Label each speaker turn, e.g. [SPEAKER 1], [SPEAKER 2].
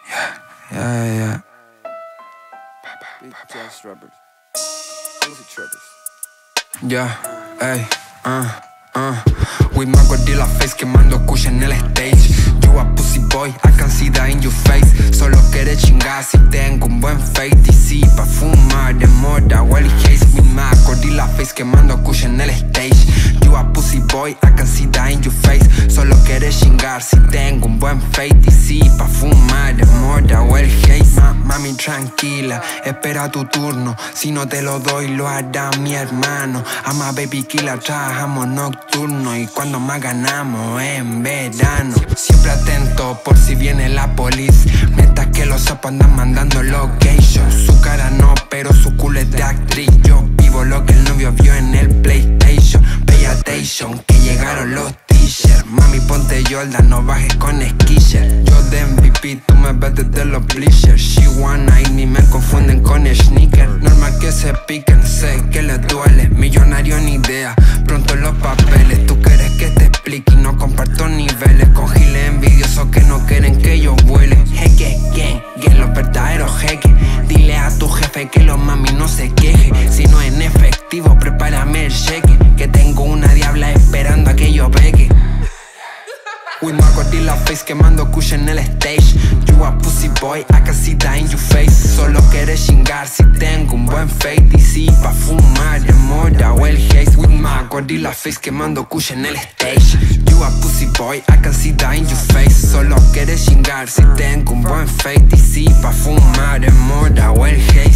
[SPEAKER 1] Yeah. Yeah, ey, with my gorilla face quemando kush en el stage. You a pussy boy, I can see that in your face. Solo quieres chingar si tengo un buen fate. Y si pa' fumar de moda o el haze. With my gorilla face quemando kush en el stage. You a pussy boy, I can see that in your face. Solo quieres chingar si tengo un buen fate. Y si pa' fumar de moda o el haze. Mami tranquila, espera tu turno. Si no te lo doy lo hará mi hermano. I'm a baby killer, trabajamos nocturno. Y cuando más ganamos en verano. Siempre atento por si viene la police. Mientras que los sapos andan mandando location. Su cara no, pero su culo es de actriz. Yo vivo lo que el novio vio en el PlayStation. Pay attention, que llegaron los t-shirts. Mami ponte Jordan, no bajes con skisher. Yo de MVP, tú me ves desde los bleachers. She wanna y ni me confunden con el sneaker. Normal que se piquen, sé que les duele. Millonario ni idea, pronto los papeles. Tú quieres que te explique y no comparto niveles. Con giles envidiosos que no quieren que yo vuele. Jeque, que los verdaderos jeques. Dile a tu jefe que los mami no se queje. Si no en efectivo, prepárame el cheque. Que tengo una diabla esperando a que yo pegue. With my gorilla face quemando kush en el stage. You a pussy boy, I can see that in your face. Solo quieres chingar si tengo un buen fate. Y si pa' fumar de moda o el haze. With my gorilla face quemando kush en el stage. You a pussy boy, I can see that in your face. Solo quieres chingar si tengo un buen fate. Y si pa' fumar de moda o el haze.